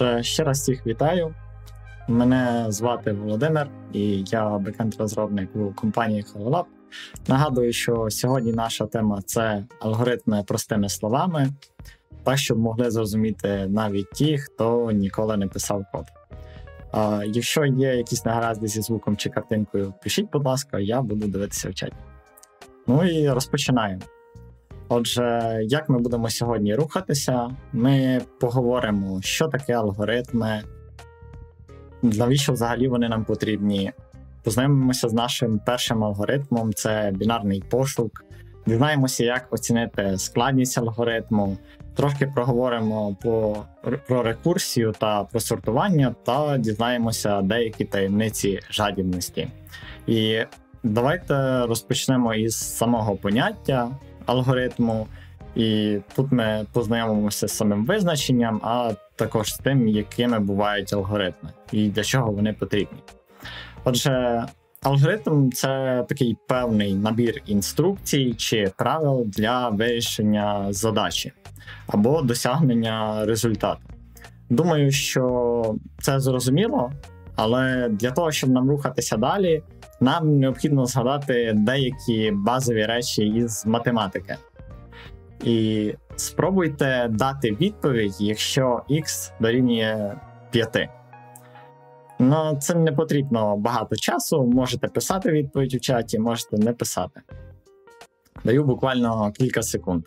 Отже, ще раз всіх вітаю. Мене звати Володимир, і я бекенд-розробник у компанії HelloLab. Нагадую, що сьогодні наша тема – це алгоритми простими словами, так, щоб могли зрозуміти навіть ті, хто ніколи не писав код. Якщо є якісь негаразди зі звуком чи картинкою, пишіть, будь ласка, я буду дивитися в чаті. Ну і розпочинаємо. Отже, як ми будемо сьогодні рухатися? Ми поговоримо, що таке алгоритми, навіщо взагалі вони нам потрібні. Познайомимося з нашим першим алгоритмом, це бінарний пошук. Дізнаємося, як оцінити складність алгоритму, трошки проговоримо про рекурсію та про сортування, та дізнаємося деякі таємниці жадібності. І давайте розпочнемо із самого поняття алгоритму, і тут ми познайомимося з самим визначенням, а також з тим, якими бувають алгоритми і для чого вони потрібні. Отже, алгоритм – це такий певний набір інструкцій чи правил для вирішення задачі або досягнення результату. Думаю, що це зрозуміло, але для того, щоб нам рухатися далі, нам необхідно згадати деякі базові речі із математики. І спробуйте дати відповідь, якщо x дорівнює 5. Ну, це не потрібно багато часу, можете писати відповідь у чаті, можете не писати. Даю буквально кілька секунд.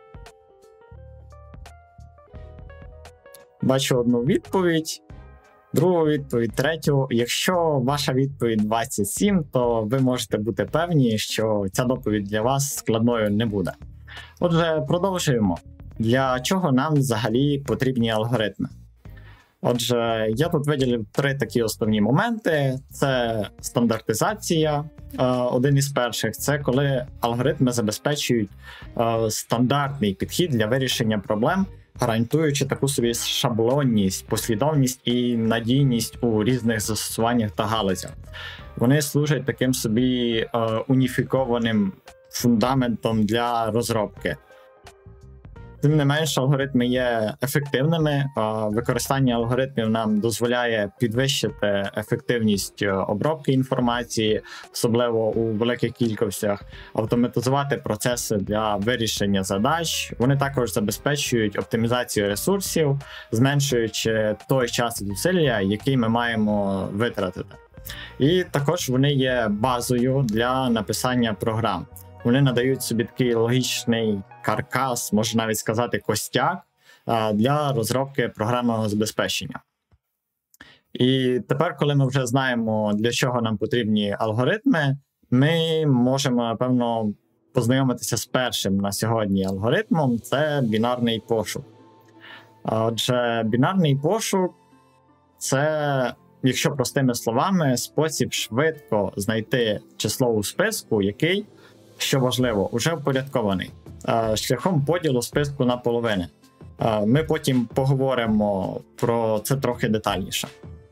Бачу одну відповідь, другу відповідь, третю. Якщо ваша відповідь 27, то ви можете бути певні, що ця доповідь для вас складною не буде. Отже, продовжуємо. Для чого нам взагалі потрібні алгоритми? Отже, я тут виділив 3 такі основні моменти. Це стандартизація, один із перших. Це коли алгоритми забезпечують стандартний підхід для вирішення проблем, гарантуючи таку собі шаблонність, послідовність і надійність у різних застосуваннях та галузях. Вони служать таким собі уніфікованим фундаментом для розробки. Тим не менш, алгоритми є ефективними. Використання алгоритмів нам дозволяє підвищити ефективність обробки інформації, особливо у великих кількостях, автоматизувати процеси для вирішення задач. Вони також забезпечують оптимізацію ресурсів, зменшуючи той час і зусилля, який ми маємо витратити. І також вони є базою для написання програм. Вони надають собі такий логічний каркас, можна навіть сказати костяк, для розробки програмного забезпечення. І тепер, коли ми вже знаємо, для чого нам потрібні алгоритми, ми можемо, напевно, познайомитися з першим на сьогодні алгоритмом – це бінарний пошук. Отже, бінарний пошук – це, якщо простими словами, спосіб швидко знайти число у списку, який, що важливо, вже впорядкований, шляхом поділу списку на половини. Ми потім поговоримо про це трохи детальніше.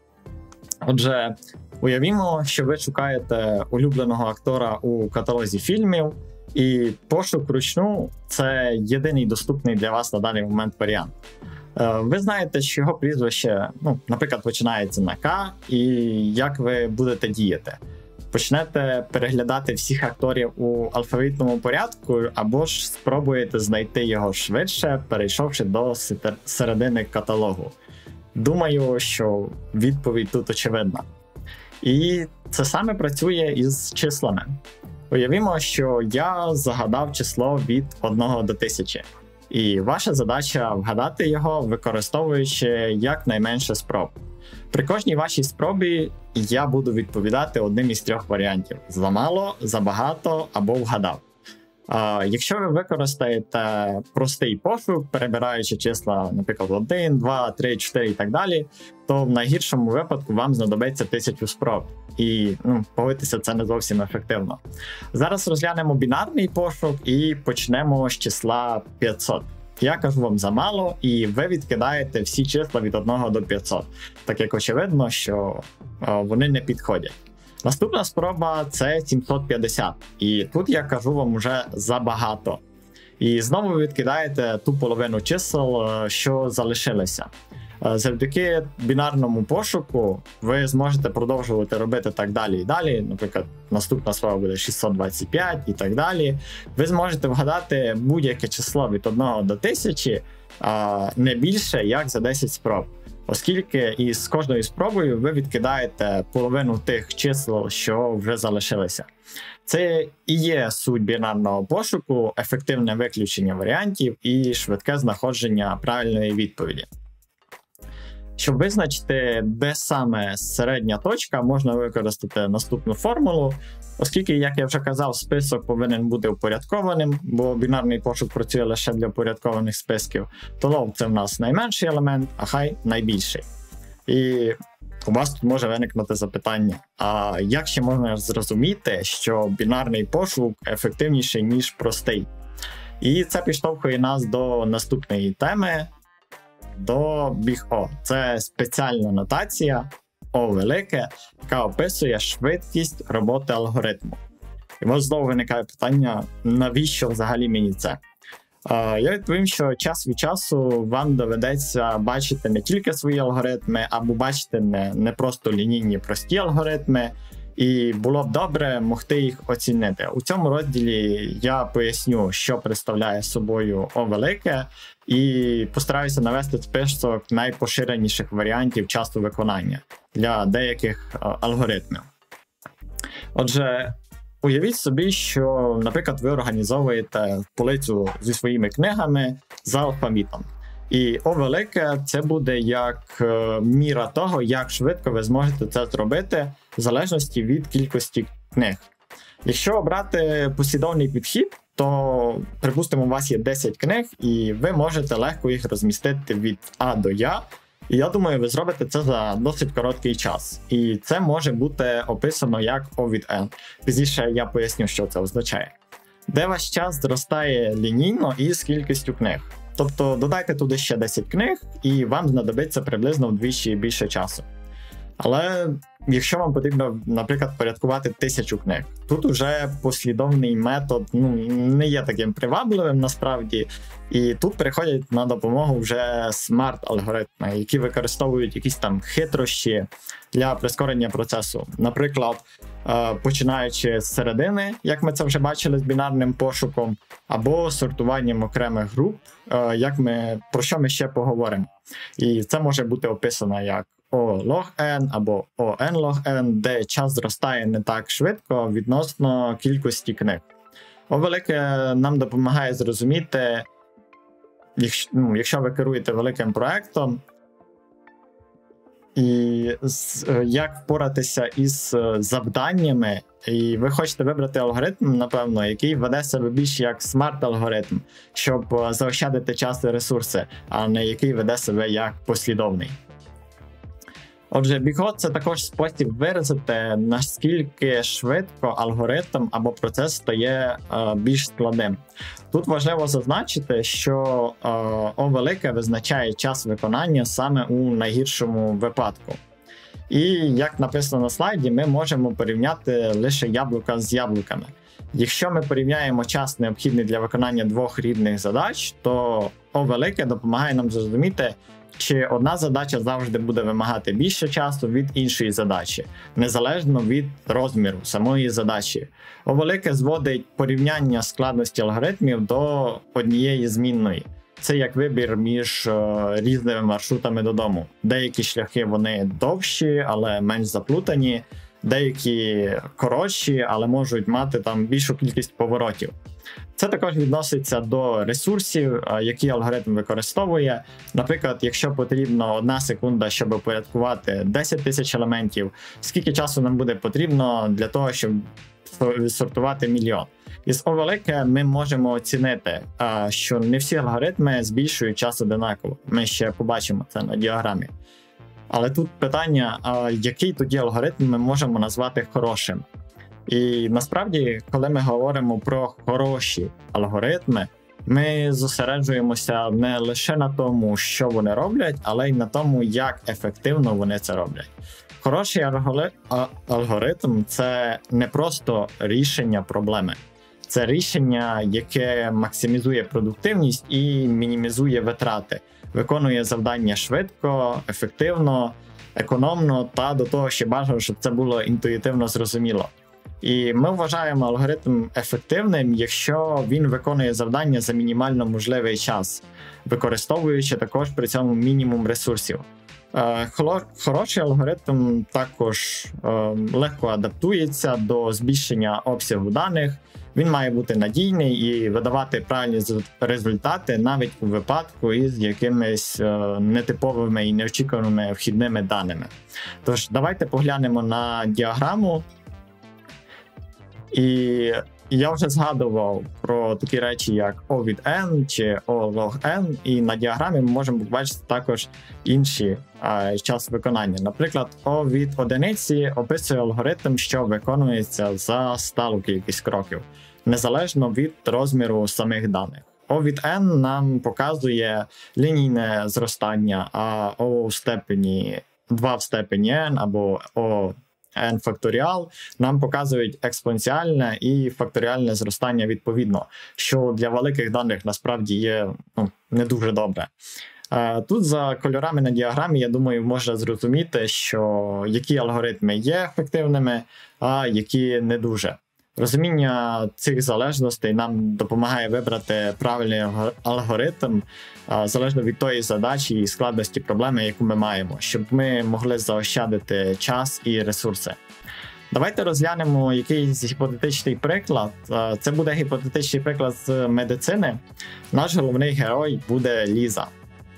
Отже, уявімо, що ви шукаєте улюбленого актора у каталозі фільмів, і пошук вручну – це єдиний доступний для вас на даний момент варіант. Ви знаєте, що його прізвище, наприклад, починається на К, і як ви будете діяти. Почнете переглядати всіх акторів у алфавітному порядку, або ж спробуєте знайти його швидше, перейшовши до середини каталогу. Думаю, що відповідь тут очевидна. І це саме працює із числами. Уявімо, що я загадав число від 1 до 1000. І ваша задача вгадати його, використовуючи якнайменше спроб. При кожній вашій спробі я буду відповідати одним із 3 варіантів – замало, забагато або вгадав. Якщо ви використаєте простий пошук, перебираючи числа, наприклад, 1, 2, 3, 4 і так далі, то в найгіршому випадку вам знадобиться 1000 спроб. І, погодьтеся, це не зовсім ефективно. Зараз розглянемо бінарний пошук і почнемо з числа 500. Я кажу вам замало, і ви відкидаєте всі числа від 1 до 500, так як очевидно, що вони не підходять. Наступна спроба – це 750, і тут я кажу вам уже забагато. І знову ви відкидаєте ту половину чисел, що залишилися. Завдяки бінарному пошуку ви зможете продовжувати робити так далі і далі. Наприклад, наступна спроба буде 625 і так далі. Ви зможете вгадати будь-яке число від 1 до 1000, не більше, як за 10 спроб. Оскільки із кожною спробою ви відкидаєте половину тих чисел, що вже залишилися. Це і є суть бінарного пошуку, ефективне виключення варіантів і швидке знаходження правильної відповіді. Щоб визначити, де саме середня точка, можна використати наступну формулу. Оскільки, як я вже казав, список повинен бути упорядкованим, бо бінарний пошук працює лише для упорядкованих списків, то log – це в нас найменший елемент, а high – найбільший. І у вас тут може виникнути запитання, а як ще можна зрозуміти, що бінарний пошук ефективніший, ніж простий? І це підштовхує нас до наступної теми, до Big O. Це спеціальна нотація О велике, яка описує швидкість роботи алгоритму. І ось знову виникає питання, навіщо взагалі мені це? Я відповім, що час від часу вам доведеться бачити не тільки свої алгоритми, або бачити не просто лінійні прості алгоритми, і було б добре могти їх оцінити. У цьому розділі я поясню, що представляє собою О велике, і постараюся навести список найпоширеніших варіантів часу виконання для деяких алгоритмів. Отже, уявіть собі, що, наприклад, ви організовуєте полицю зі своїми книгами за алфавітом. І О велике – це буде як міра того, як швидко ви зможете це зробити, в залежності від кількості книг. Якщо обрати послідовний підхід, то, припустимо, у вас є 10 книг, і ви можете легко їх розмістити від А до Я. І я думаю, ви зробите це за досить короткий час. І це може бути описано як O від N. Пізніше я поясню, що це означає. Де ваш час зростає лінійно із кількістю книг. Тобто додайте туди ще 10 книг, і вам знадобиться приблизно вдвічі більше часу. Але якщо вам потрібно, наприклад, порядкувати 1000 книг, тут уже послідовний метод не є таким привабливим насправді, і тут приходять на допомогу вже смарт-алгоритми, які використовують якісь там хитрощі для прискорення процесу. Наприклад, починаючи з середини, як ми це вже бачили з бінарним пошуком, або сортуванням окремих груп, про що ми ще поговоримо. І це може бути описано як O log n або O n log n, де час зростає не так швидко відносно кількості книг. О велике нам допомагає зрозуміти, якщо ви керуєте великим проектом, і як впоратися із завданнями, і ви хочете вибрати алгоритм, напевно, який веде себе більш як смарт-алгоритм, щоб заощадити час і ресурси, а не який веде себе як послідовний. Отже, Big O – це також спосіб виразити, наскільки швидко алгоритм або процес стає більш складним. Тут важливо зазначити, що О велике визначає час виконання саме у найгіршому випадку. І, як написано на слайді, ми можемо порівняти лише яблука з яблуками. Якщо ми порівняємо час, необхідний для виконання двох рівних задач, то О велике допомагає нам зрозуміти, чи одна задача завжди буде вимагати більше часу від іншої задачі, незалежно від розміру самої задачі. О велике зводить порівняння складності алгоритмів до однієї змінної. Це як вибір між різними маршрутами додому. Деякі шляхи вони довші, але менш заплутані, деякі коротші, але можуть мати там більшу кількість поворотів. Це також відноситься до ресурсів, які алгоритм використовує. Наприклад, якщо потрібно 1 секунда, щоб упорядкувати 10 тисяч елементів, скільки часу нам буде потрібно для того, щоб відсортувати мільйон. Із О велике ми можемо оцінити, що не всі алгоритми збільшують час одинаково. Ми ще побачимо це на діаграмі. Але тут питання, який тоді алгоритм ми можемо назвати хорошим? І насправді, коли ми говоримо про хороші алгоритми, ми зосереджуємося не лише на тому, що вони роблять, але й на тому, як ефективно вони це роблять. Хороший алгоритм – це не просто рішення проблеми. Це рішення, яке максимізує продуктивність і мінімізує витрати. виконує завдання швидко, ефективно, економно та до того ще бажано, щоб це було інтуїтивно зрозуміло. І ми вважаємо алгоритм ефективним, якщо він виконує завдання за мінімально можливий час, використовуючи також при цьому мінімум ресурсів. Хороший алгоритм також легко адаптується до збільшення обсягу даних, він має бути надійний і видавати правильні результати навіть у випадку із якимись нетиповими і неочікуваними вхідними даними. Тож, давайте поглянемо на діаграму. І я вже згадував про такі речі, як O від N чи O log N, і на діаграмі ми можемо побачити також інші час виконання. Наприклад, O від одиниці описує алгоритм, що виконується за сталу кількість кроків, незалежно від розміру самих даних. O від N нам показує лінійне зростання, а O в степені 2 в степені N або O n факторіал нам показують експоненціальне і факторіальне зростання відповідно, що для великих даних насправді є не дуже добре. Тут за кольорами на діаграмі, я думаю, можна зрозуміти, що які алгоритми є ефективними, а які не дуже. Розуміння цих залежностей нам допомагає вибрати правильний алгоритм залежно від тої задачі і складності проблеми, яку ми маємо, щоб ми могли заощадити час і ресурси. Давайте розглянемо якийсь гіпотетичний приклад. Це буде гіпотетичний приклад з медицини. Наш головний герой буде Ліза.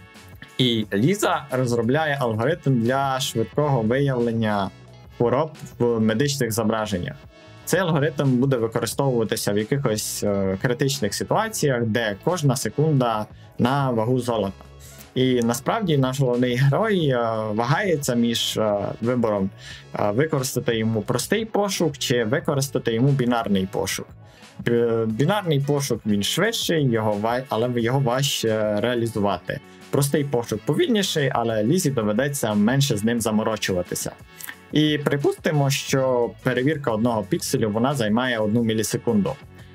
І Ліза розробляє алгоритм для швидкого виявлення хвороб в медичних зображеннях. Цей алгоритм буде використовуватися в якихось критичних ситуаціях, де кожна секунда на вагу золота. І насправді наш головний герой вагається між вибором використати йому простий пошук чи використати йому бінарний пошук. Бінарний пошук він швидший, але його важче реалізувати. Простий пошук повільніший, але Лізі доведеться менше з ним заморочуватися. І припустимо, що перевірка одного пікселю вона займає 1 мілісекунду.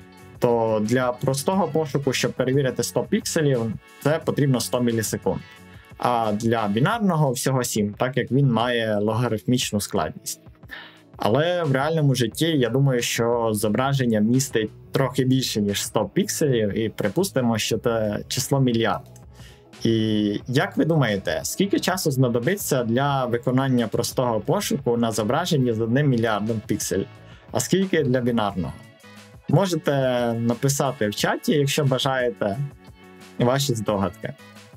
То для простого пошуку, щоб перевірити 100 пікселів, це потрібно 100 мілісекунд. А для бінарного всього 7, так як він має логарифмічну складність. Але в реальному житті, я думаю, що зображення містить трохи більше, ніж 100 пікселів, і припустимо, що це число мільярд. І як ви думаєте, скільки часу знадобиться для виконання простого пошуку на зображенні з 1 мільярдом пікселів? А скільки для бінарного? Можете написати в чаті, якщо бажаєте, ваші здогадки.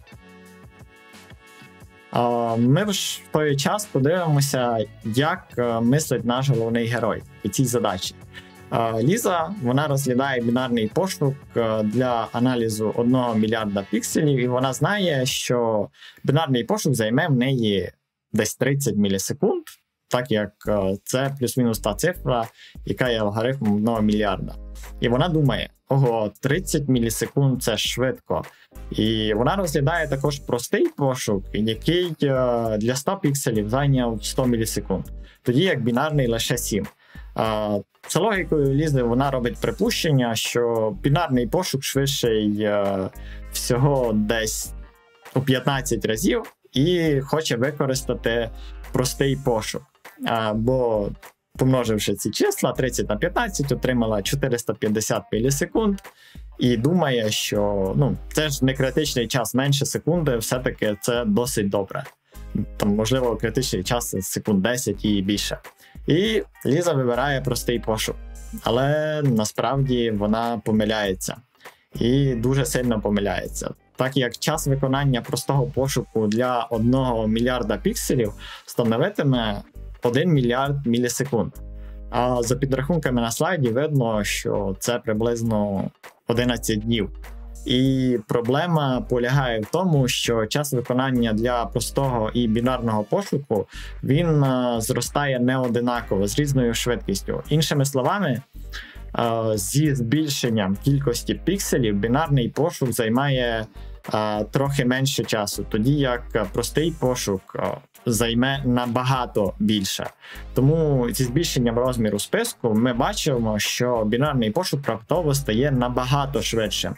Ми ж в той час подивимося, як мислить наш головний герой у цій задачі. Ліза, вона розглядає бінарний пошук для аналізу 1 мільярда пікселів, і вона знає, що бінарний пошук займе в неї десь 30 мілісекунд, так як це плюс-мінус та цифра, яка є алгоритмом 1 мільярда. І вона думає, ого, 30 мілісекунд – це швидко. І вона розглядає також простий пошук, який для 100 пікселів зайняв 100 мілісекунд, тоді як бінарний лише 7. За логікою Лізи вона робить припущення, що бінарний пошук швидший всього десь у 15 разів і хоче використати простий пошук. Бо помноживши ці числа, 30 на 15 отримала 450 мілісекунд і думає, що це ж не критичний час, менше секунди, все-таки це досить добре. Там, можливо, критичний час секунд 10 і більше. І Ліза вибирає простий пошук. Але насправді вона помиляється. І дуже сильно помиляється. Так як час виконання простого пошуку для 1 мільярда пікселів становитиме 1 мільярд мілісекунд. А за підрахунками на слайді видно, що це приблизно 11 днів. І проблема полягає в тому, що час виконання для простого і бінарного пошуку, він зростає неодинаково, з різною швидкістю. Іншими словами, зі збільшенням кількості пікселів бінарний пошук займає трохи менше часу, тоді як простий пошук займе набагато більше. Тому зі збільшенням розміру списку ми бачимо, що бінарний пошук раптово стає набагато швидшим.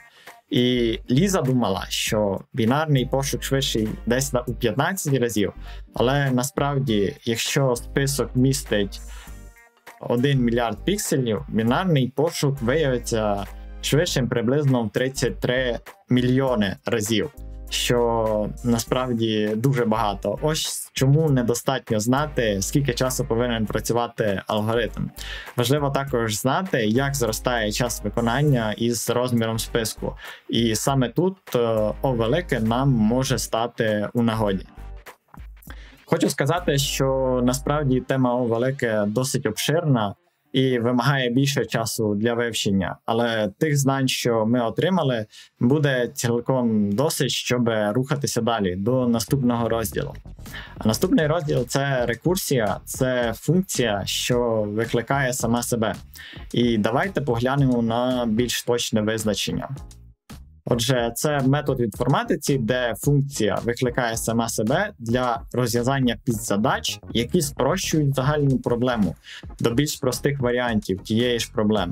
І Ліза думала, що бінарний пошук швидший десь у 15 разів, але насправді, якщо список містить 1 мільярд пікселів, бінарний пошук виявиться швидшим приблизно в 33 мільйони разів, що насправді дуже багато. Ось чому недостатньо знати, скільки часу повинен працювати алгоритм. Важливо також знати, як зростає час виконання із розміром списку. І саме тут О велике нам може стати у нагоді. Хочу сказати, що насправді тема О велике досить обширна і вимагає більше часу для вивчення, але тих знань, що ми отримали, буде цілком досить, щоб рухатися далі до наступного розділу. А наступний розділ – це рекурсія, це функція, що викликає сама себе. І давайте поглянемо на більш точне визначення. Отже, це метод в інформатиці, де функція викликає сама себе для розв'язання підзадач, які спрощують загальну проблему до більш простих варіантів тієї ж проблеми.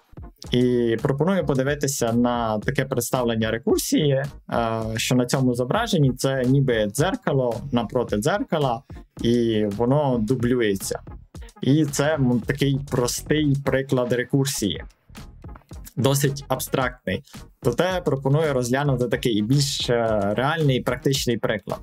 І пропоную подивитися на таке представлення рекурсії, що на цьому зображенні це ніби дзеркало напроти дзеркала, і воно дублюється. І це такий простий приклад рекурсії. Досить абстрактний. Проте пропоную розглянути такий більш реальний і практичний приклад.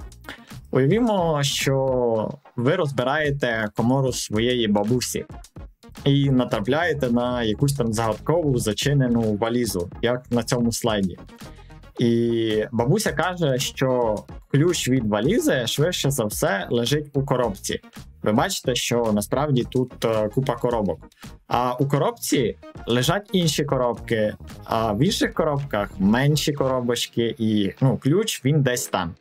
Уявімо, що ви розбираєте комору своєї бабусі і натрапляєте на якусь там загадкову зачинену валізу, як на цьому слайді. І бабуся каже, що ключ від валізи швидше за все лежить у коробці. Ви бачите, що насправді тут купа коробок. А у коробці лежать інші коробки, а в інших коробках менші коробочки і ключ він десь там.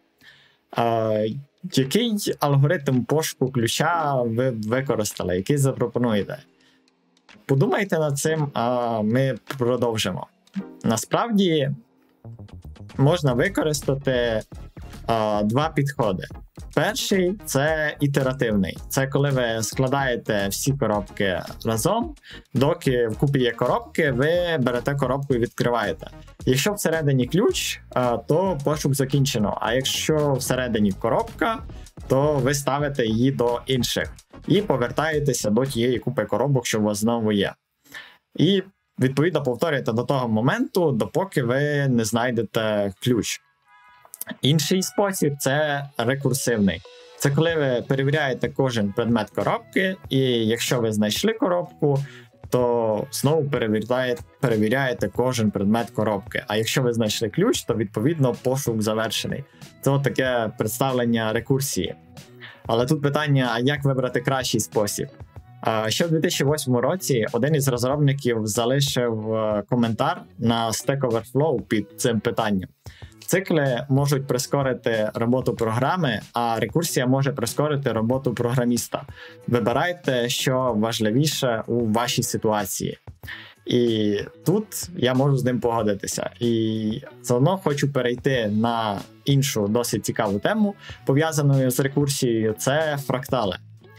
Який алгоритм пошуку ключа ви використали, який запропонуєте? Подумайте над цим, а ми продовжимо. Насправді можна використати два підходи. Перший – це ітеративний. Це коли ви складаєте всі коробки разом, доки вкупі є коробки, ви берете коробку і відкриваєте. Якщо всередині ключ, то пошук закінчено, а якщо всередині коробка, то ви ставите її до інших і повертаєтеся до тієї купи коробок, що у вас знову є. І відповідно повторюєте до того моменту, допоки ви не знайдете ключ. Інший спосіб – це рекурсивний. Це коли ви перевіряєте кожен предмет коробки, і якщо ви знайшли коробку, то знову перевіряєте кожен предмет коробки. А якщо ви знайшли ключ, то відповідно пошук завершений. Це таке представлення рекурсії. Але тут питання, а як вибрати кращий спосіб? Ще в 2008 році один із розробників залишив коментар на Stack Overflow під цим питанням. Цикли можуть прискорити роботу програми, а рекурсія може прискорити роботу програміста. Вибирайте, що важливіше у вашій ситуації. І тут я можу з ним погодитися. І заодно хочу перейти на іншу досить цікаву тему, пов'язану з рекурсією – це фрактали.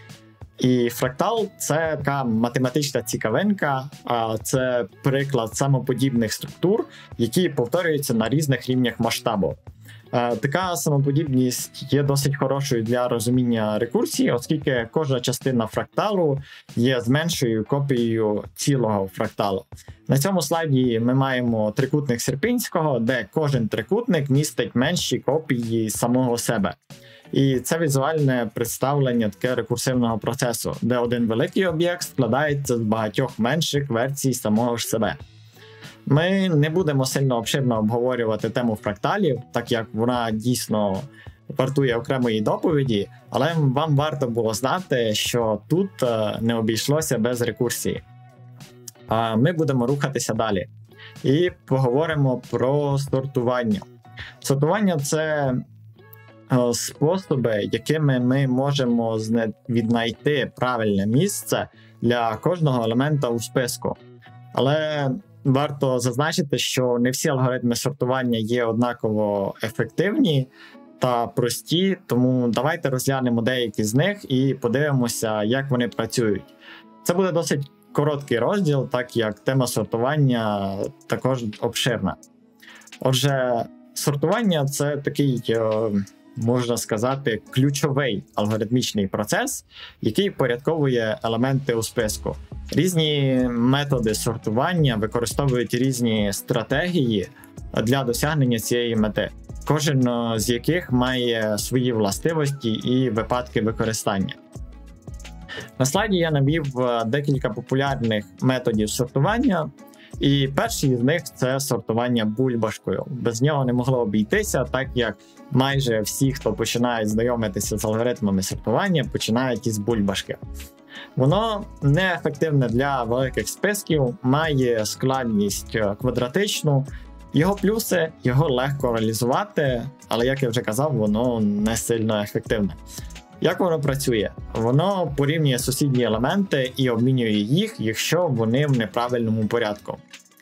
І фрактал – це така математична цікавинка, це приклад самоподібних структур, які повторюються на різних рівнях масштабу. Така самоподібність є досить хорошою для розуміння рекурсії, оскільки кожна частина фракталу є зменшою копією цілого фракталу. На цьому слайді ми маємо трикутник Сірпінського, де кожен трикутник містить менші копії самого себе. І це візуальне представлення таке рекурсивного процесу, де один великий об'єкт складається з багатьох менших версій самого ж себе. Ми не будемо сильно обширно обговорювати тему фракталів, так як вона дійсно вартує окремої доповіді, але вам варто було знати, що тут не обійшлося без рекурсії. Ми будемо рухатися далі і поговоримо про сортування. Сортування – це способи, якими ми можемо віднайти правильне місце для кожного елемента у списку. Але варто зазначити, що не всі алгоритми сортування є однаково ефективні та прості, тому давайте розглянемо деякі з них і подивимося, як вони працюють. Це буде досить короткий розділ, так як тема сортування також обширна. Отже, сортування – це такий, можна сказати, ключовий алгоритмічний процес, який порядковує елементи у списку. Різні методи сортування використовують різні стратегії для досягнення цієї мети, кожен з яких має свої властивості і випадки використання. На слайді я навів декілька популярних методів сортування, і перший з них – це сортування бульбашкою. Без нього не могло обійтися, так як майже всі, хто починають знайомитися з алгоритмами сортування, починають із бульбашки. Воно неефективне для великих списків, має складність квадратичну. Його плюси – його легко реалізувати, але, як я вже казав, воно не сильно ефективне. Як воно працює? Воно порівнює сусідні елементи і обмінює їх, якщо вони в неправильному порядку.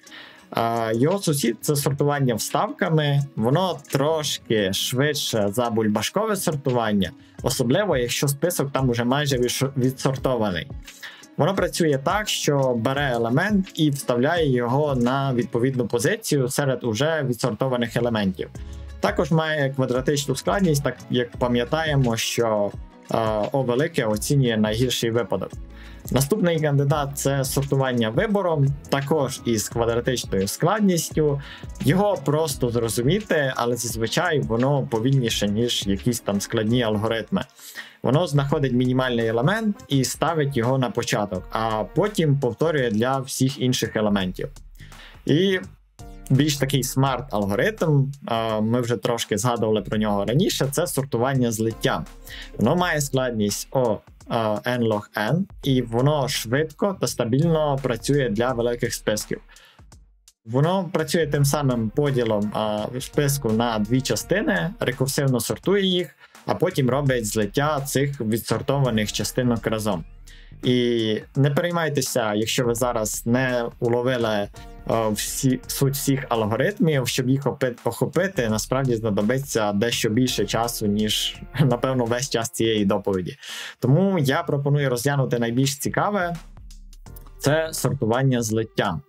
Його сусід – це сортування вставками, воно трошки швидше за бульбашкове сортування, особливо якщо список там уже майже відсортований. Воно працює так, що бере елемент і вставляє його на відповідну позицію серед уже відсортованих елементів. Також має квадратичну складність, так як пам'ятаємо, що О велике оцінює найгірший випадок. Наступний кандидат – це сортування вибором, також із квадратичною складністю. Його просто зрозуміти, але зазвичай воно повільніше, ніж якісь там складні алгоритми. Воно знаходить мінімальний елемент і ставить його на початок, а потім повторює для всіх інших елементів. І більш такий смарт-алгоритм, ми вже трошки згадували про нього раніше, це сортування злиття. Воно має складність O n log n, і воно швидко та стабільно працює для великих списків. Воно працює тим самим поділом списку на дві частини, рекурсивно сортує їх, а потім робить злиття цих відсортованих частинок разом. І не переймайтеся, якщо ви зараз не уловили суть всіх алгоритмів, щоб їх охопити, насправді знадобиться дещо більше часу, ніж, напевно, весь час цієї доповіді. Тому я пропоную розглянути найбільш цікаве – це сортування злиття.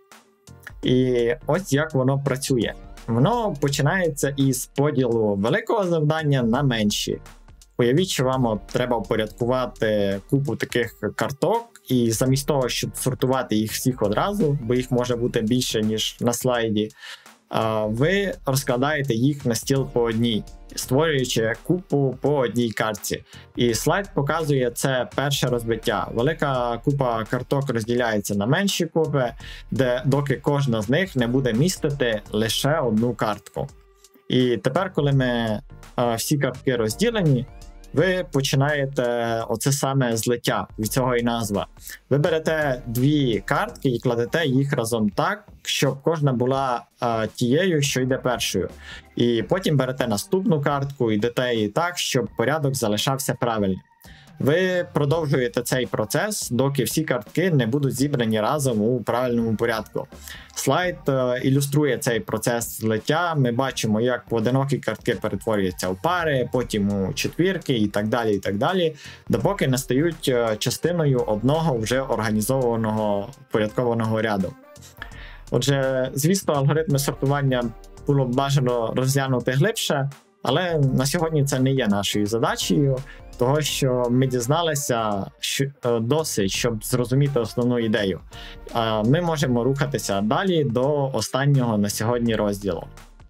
І ось як воно працює. Воно починається із поділу великого завдання на менші. Уявіть, що вам треба упорядкувати купу таких карток, і замість того, щоб сортувати їх всіх одразу, бо їх може бути більше, ніж на слайді, ви розкладаєте їх на стіл по одній, створюючи купу по одній картці. І слайд показує це перше розбиття. Велика купа карток розділяється на менші купи, доки кожна з них не буде містити лише одну картку. І тепер, коли всі картки розділені, ви починаєте оце саме злиття, від цього і назва. Ви берете дві картки і кладете їх разом так, щоб кожна була тією, що йде першою. І потім берете наступну картку і йдете її так, щоб порядок залишався правильним. Ви продовжуєте цей процес, доки всі картки не будуть зібрані разом у правильному порядку. Слайд ілюструє цей процес злиття. Ми бачимо, як поодинокі картки перетворюються в пари, потім у четвірки і так далі, допоки не стають частиною одного вже організованого, впорядкованого ряду. Отже, звісно, алгоритми сортування було б бажано розглянути глибше, але на сьогодні це не є нашою задачею, того що ми дізналися досить, щоб зрозуміти основну ідею. Ми можемо рухатися далі до останнього на сьогодні розділу.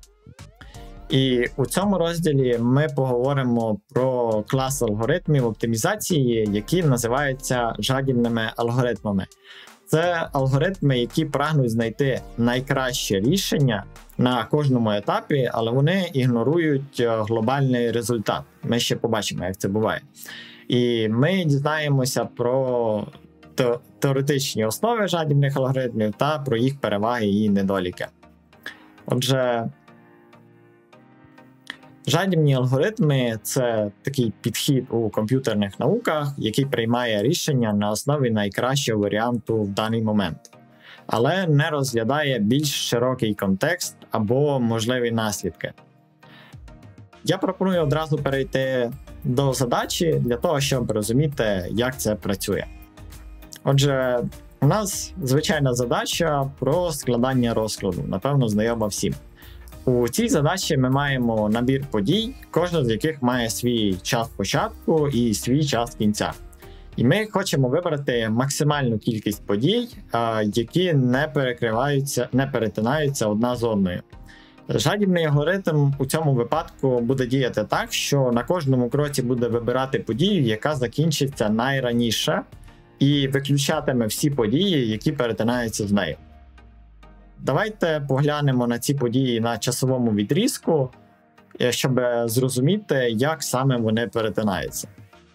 І у цьому розділі ми поговоримо про клас алгоритмів оптимізації, які називаються жадібними алгоритмами. Це алгоритми, які прагнуть знайти найкраще рішення на кожному етапі, але вони ігнорують глобальний результат. Ми ще побачимо, як це буває. І ми дізнаємося про теоретичні основи жадібних алгоритмів та про їх переваги і недоліки. Отже, жадібні алгоритми – це такий підхід у комп'ютерних науках, який приймає рішення на основі найкращого варіанту в даний момент, але не розглядає більш широкий контекст або можливі наслідки. Я пропоную одразу перейти до задачі для того, щоб розуміти, як це працює. Отже, у нас звичайна задача про складання розкладу, напевно, знайома всім. У цій задачі ми маємо набір подій, кожна з яких має свій час початку і свій час кінця. І ми хочемо вибрати максимальну кількість подій, які не перетинаються одна з одною. Жадібний алгоритм у цьому випадку буде діяти так, що на кожному кроці буде вибирати подію, яка закінчиться найраніше, і виключатиме всі події, які перетинаються з нею. Давайте поглянемо на ці події на часовому відрізку, щоб зрозуміти, як саме вони перетинаються.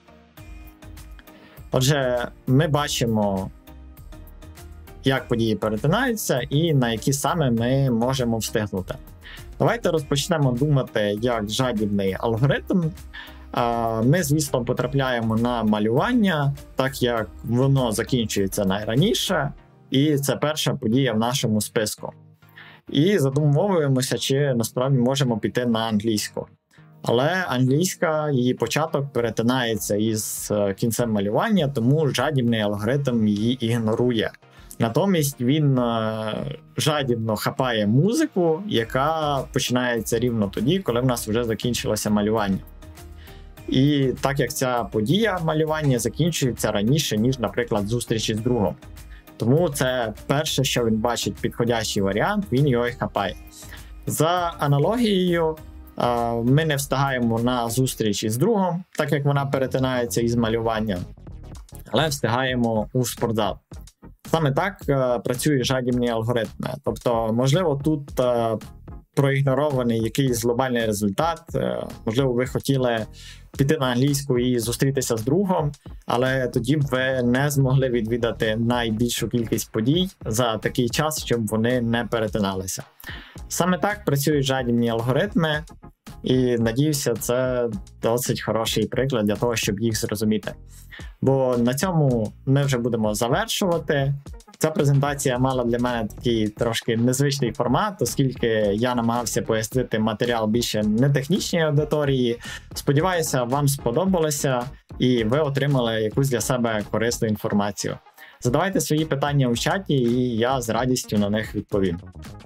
Отже, ми бачимо, як події перетинаються і на які саме ми можемо встигнути. Давайте розпочнемо думати як жадібний алгоритм. Ми, звісно, потрапляємо на малювання, так як воно закінчується найраніше, і це перша подія в нашому списку. І задумовуємося, чи насправді можемо піти на англійську. Але англійська, її початок перетинається із кінцем малювання, тому жадібний алгоритм її ігнорує. Натомість він жадібно хапає музику, яка починається рівно тоді, коли в нас вже закінчилося малювання. І так як ця подія малювання закінчується раніше, ніж, наприклад, зустріч із другом. Тому це перше, що він бачить підходящий варіант, він його і хапає. За аналогією, ми не встигаємо на зустріч із другом, так як вона перетинається із малюванням, але встигаємо у спортзал. Саме так працює жадібні алгоритми. Тобто, можливо, тут проігнорований якийсь глобальний результат, можливо, ви хотіли піти на англійську і зустрітися з другом, але тоді б ви не змогли відвідати найбільшу кількість подій за такий час, щоб вони не перетиналися. Саме так працюють жадібні алгоритми, і, надіюся, це досить хороший приклад для того, щоб їх зрозуміти. Бо на цьому ми вже будемо завершувати. Ця презентація мала для мене такий трошки незвичний формат, оскільки я намагався пояснити матеріал більше не технічній аудиторії. Сподіваюся, вам сподобалося і ви отримали якусь для себе корисну інформацію. Задавайте свої питання у чаті, і я з радістю на них відповім.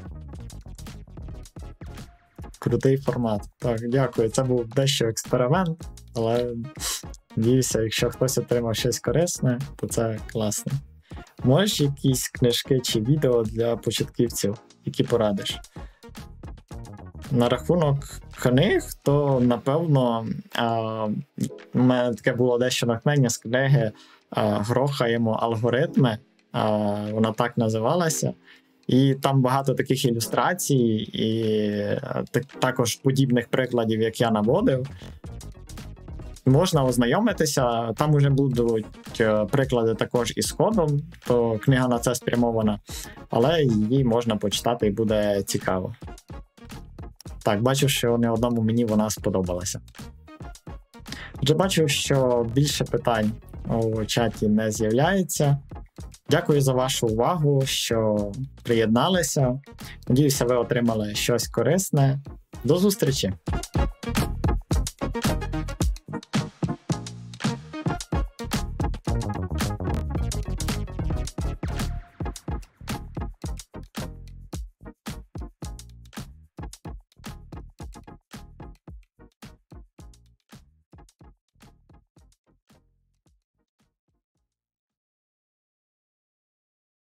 Крутий формат. Так, дякую. Це був дещо експеримент, але надіюся, якщо хтось отримав щось корисне, то це класно. Можеш якісь книжки чи відео для початківців, які порадиш? На рахунок книг, то, напевно, у мене таке було дещо натхнення з книги «Грохаємо алгоритми», вона так називалася. І там багато таких ілюстрацій і також подібних прикладів, як я наводив. Можна ознайомитися, там уже будуть приклади також із кодом, то книга на це спрямована, але її можна почитати і буде цікаво. Так, бачу, що не одному мені вона сподобалася. Вже бачу, що більше питань у чаті не з'являється. Дякую за вашу увагу, що приєдналися. Надіюся, ви отримали щось корисне. До зустрічі!